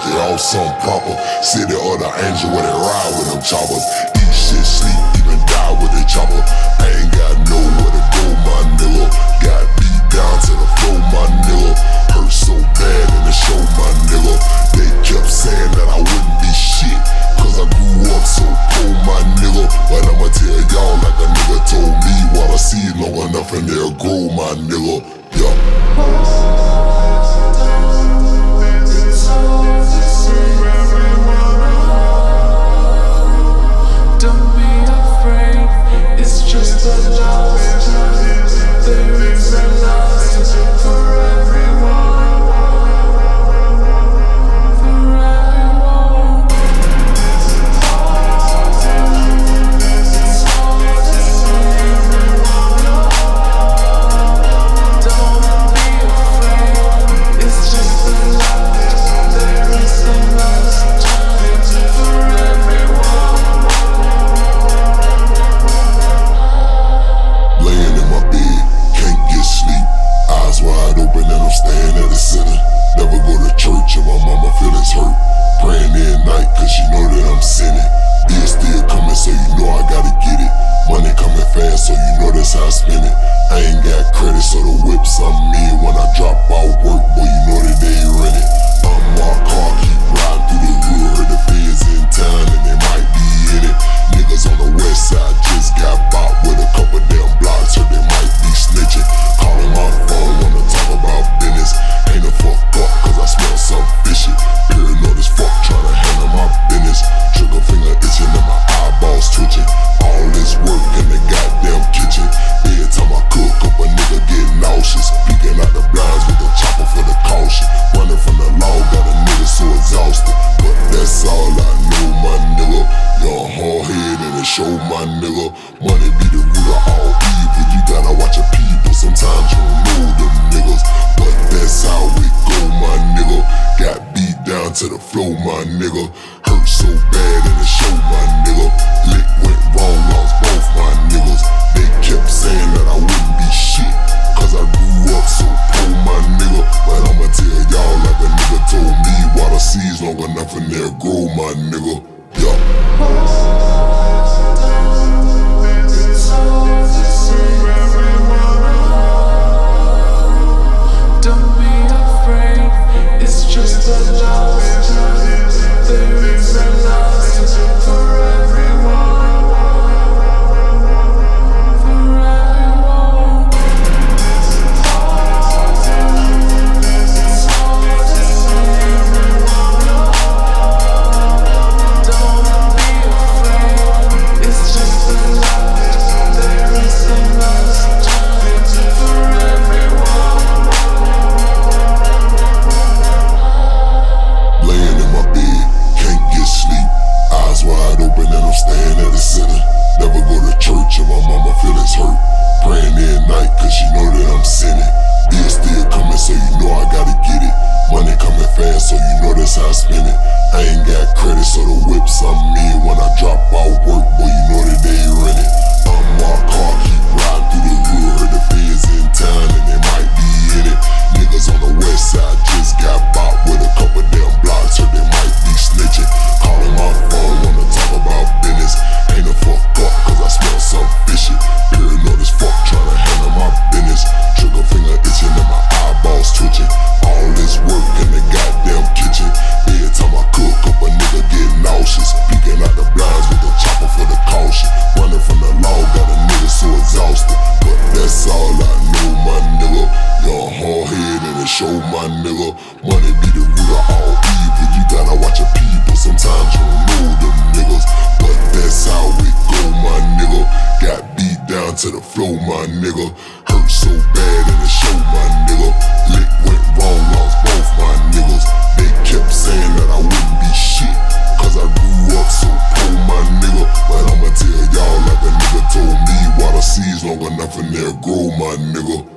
it off something proper. City of the angel where they ride with them choppers. Eat shit, sleep, even die with a chopper. I ain't got nowhere to go, my nigga. Got beat down to the floor, my nigga. Hurt so bad in the show, my nigga. They kept saying that I wouldn't be shit, cause I grew up so poor, my nigga. But I'ma tell y'all like a nigga told me, while I see it long enough and they'll grow, my nigga. Yeah. So you know that's how I spend it. I ain't got credit, so the whips on me. When I drop out work, boy, you know that they rent it. My car keep riding through the hood. Heard the feds in town and they might be in it. Niggas on the west side just got bought with a couple damn blocks. Heard they might be snitching. Calling my phone, wanna talk about business. Ain't a fuck up, cause I smell something fishy. Paranoid as fuck, tryna handle my business. Trigger finger itching and my eyeballs twitching. All this work in the goddamn kitchen. Every time I cook up, a nigga get nauseous. Peeking out the blinds with a chopper for the caution. Running from the law, got a nigga so exhausted. But that's all I know, my nigga. You're hard head and it show, my nigga. Money be the root of all evil. You gotta watch your people. Sometimes you don't know them niggas, but that's how it go, my nigga. Got beat down to the floor, my nigga. Hurt so bad in the show, my nigga. Lick went wrong, lost both my niggas. They kept saying that I wouldn't be shit, cause I grew up so poor, my nigga. But I'ma tell y'all like a nigga told me, while the seeds long enough and they'll grow, my nigga. Yeah. So you know that's how I spend it. I ain't got credit, so the whips on me. When I drop out work, boy, you know that they rent it. My car keep riding through the hood. Heard the feds in town and they might be in it. Niggas on the west side just got bought with a couple damn blocks. Heard they might be snitching. Calling my phone, wanna talk about business. Ain't a fuck up, cause I smell something fishy. Paranoid as fuck, tryna handle my business. Trigger finger itching and my eyeballs twitching. All this work in the goddamn kitchen. Every time I cook up, a nigga get nauseous. Peeking out the blinds with a chopper for the caution. Running from the law, got a nigga so exhausted. But that's all I know, my nigga. You're hard head and it show, my nigga. Money be the root of all evil. You gotta watch your people. Sometimes you don't know them niggas, but that's how it go, my nigga. Got beat down to the floor, my nigga. Hurt so bad in the show, my nigga. Lick went wrong, lost both my niggas. They kept saying that I wouldn't be shit, cause I grew up so poor, my nigga. But I'ma tell y'all like a nigga told me, while the seeds long enough and they'll grow, my nigga.